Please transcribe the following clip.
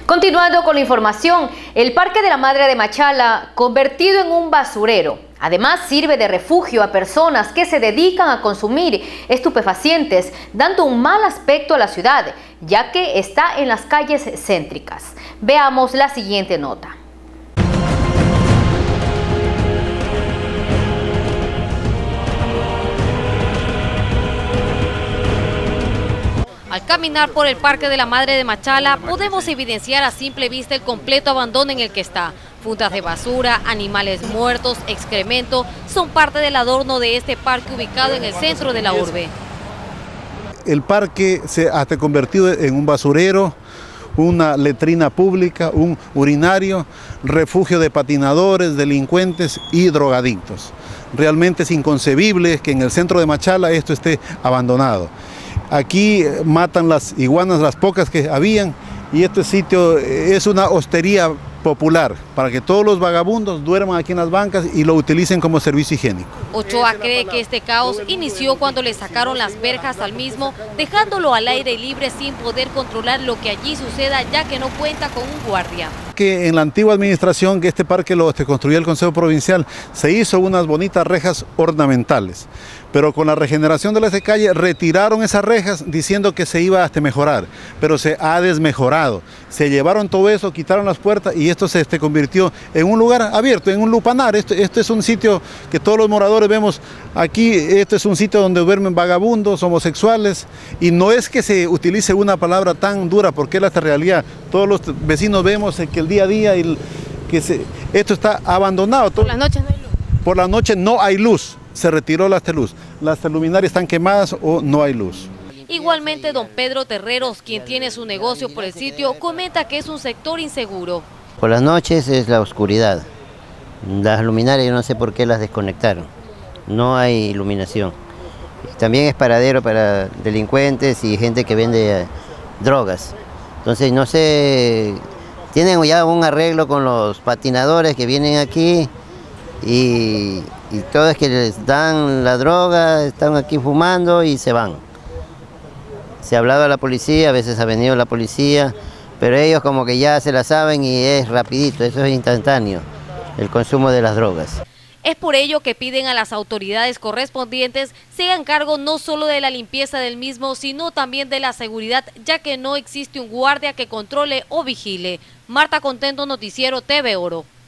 Continuando con la información, el Parque de la Madre de Machala, convertido en un basurero, además sirve de refugio a personas que se dedican a consumir estupefacientes, dando un mal aspecto a la ciudad, ya que está en las calles céntricas. Veamos la siguiente nota. Al caminar por el Parque de la Madre de Machala, podemos evidenciar a simple vista el completo abandono en el que está. Fundas de basura, animales muertos, excremento, son parte del adorno de este parque ubicado en el centro de la urbe. El parque se ha convertido en un basurero, una letrina pública, un urinario, refugio de patinadores, delincuentes y drogadictos. Realmente es inconcebible que en el centro de Machala esto esté abandonado. Aquí matan las iguanas, las pocas que habían, y este sitio es una hostería popular para que todos los vagabundos duerman aquí en las bancas y lo utilicen como servicio higiénico. Ochoa cree que este caos inició cuando le sacaron las verjas al mismo, dejándolo al aire libre sin poder controlar lo que allí suceda, ya que no cuenta con un guardia. Que en la antigua administración, que este parque lo construyó el Consejo Provincial, se hizo unas bonitas rejas ornamentales, pero con la regeneración de la calle retiraron esas rejas diciendo que se iba a mejorar, pero se ha desmejorado. Se llevaron todo eso, quitaron las puertas y esto se convirtió en un lugar abierto, en un lupanar. Esto es un sitio que todos los moradores vemos aquí. Esto es un sitio donde duermen vagabundos, homosexuales, y no es que se utilice una palabra tan dura, porque es la realidad. Todos los vecinos vemos que el día a día esto está abandonado. ¿Por las noches no hay luz? Por la noche no hay luz, se retiró la luz. Las luminarias están quemadas o no hay luz. Igualmente, don Pedro Terreros, quien tiene su negocio por el sitio, comenta que es un sector inseguro. Por las noches es la oscuridad. Las luminarias yo no sé por qué las desconectaron. No hay iluminación. También es paradero para delincuentes y gente que vende drogas. Entonces no sé, tienen ya un arreglo con los patinadores que vienen aquí y todos que les dan la droga, están aquí fumando y se van. Se ha hablado a la policía, a veces ha venido la policía, pero ellos como que ya se la saben y es rapidito, eso es instantáneo, el consumo de las drogas. Es por ello que piden a las autoridades correspondientes se hagan cargo no solo de la limpieza del mismo, sino también de la seguridad, ya que no existe un guardia que controle o vigile. Marta Contento, Noticiero TV Oro.